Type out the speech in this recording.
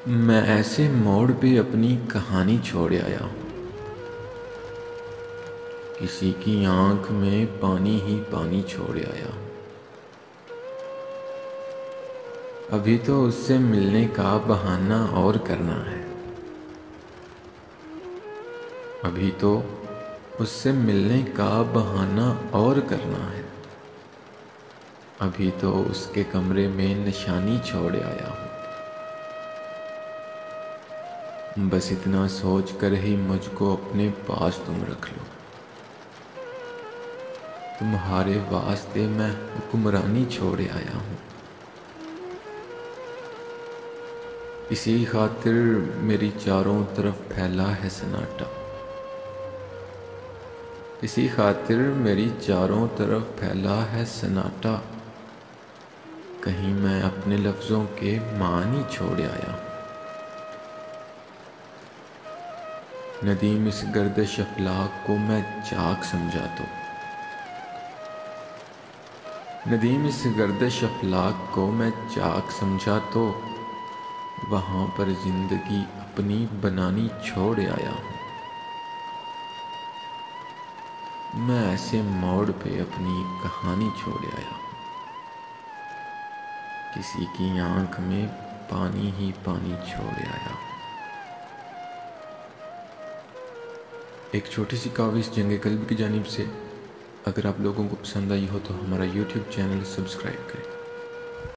मैं ऐसे मोड़ पे अपनी कहानी छोड़ आया हूँ। किसी की आंख में पानी ही पानी छोड़ आया हूँ। अभी तो उससे मिलने का बहाना और करना है। अभी तो उससे मिलने का बहाना और करना है। अभी तो उसके कमरे में निशानी छोड़ आया हूँ। बस इतना सोच कर ही मुझको अपने पास तुम रख लो। तुम्हारे वास्ते मैं हुक्मरानी छोड़ आया हूँ। इसी खातिर मेरी चारों तरफ फैला है सन्नाटा। इसी खातिर मेरी चारों तरफ फैला है सन्नाटा। कहीं मैं अपने लफ्ज़ों के मानी छोड़ आया हूँ। नदीम इस गर्दिश अखलाक को मैं चाक समझा तो। नदीम इस गर्दिश अखलाक को मैं चाक समझा तो वहाँ पर जिंदगी अपनी बनानी छोड़ आया हूँ। मैं ऐसे मोड़ पे अपनी कहानी छोड़ आया हूँ। किसी की आंख में पानी ही पानी छोड़ आया हूँ। एक छोटी सी काविश जंग कल्ब की जानिब से। अगर आप लोगों को पसंद आई हो तो हमारा YouTube चैनल सब्सक्राइब करें।